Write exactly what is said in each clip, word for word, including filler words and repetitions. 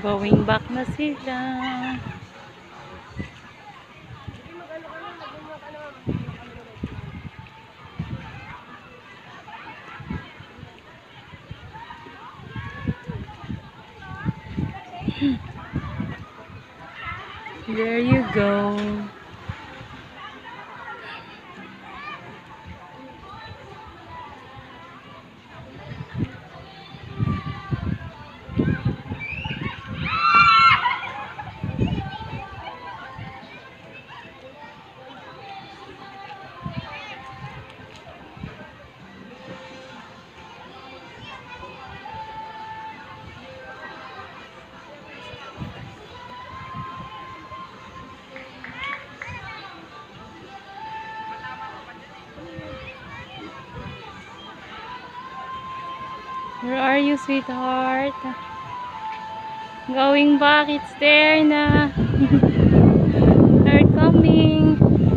Going back na sila. There you go. Where are you, sweetheart? Going back, it's there na. They're coming.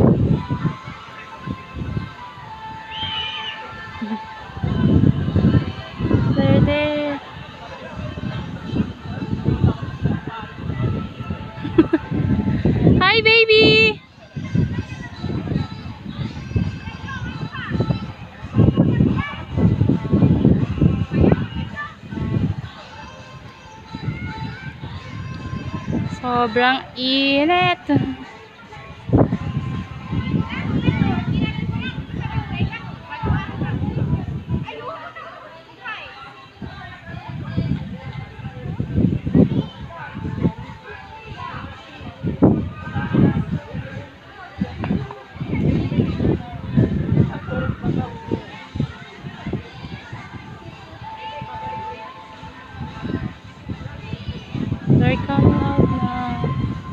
They're there. Hi, baby! Sobrang init. They're coming out now.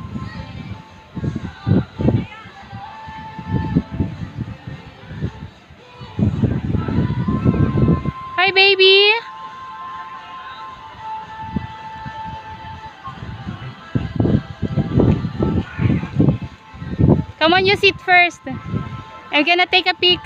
Hi, baby. Come on, you sit first. I'm gonna take a peek.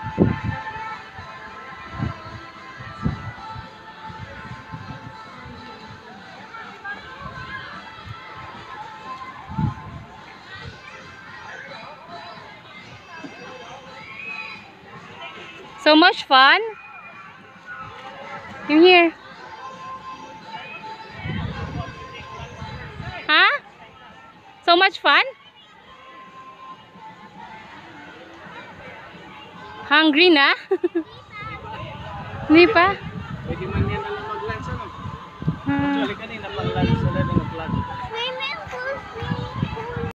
So much fun. Come here. Huh? So much fun? Hungry na? Hindi pa? Pwede man yan alam mag-lunch ano? Hmm. Actually kanina pang-lunch sila ng vlog.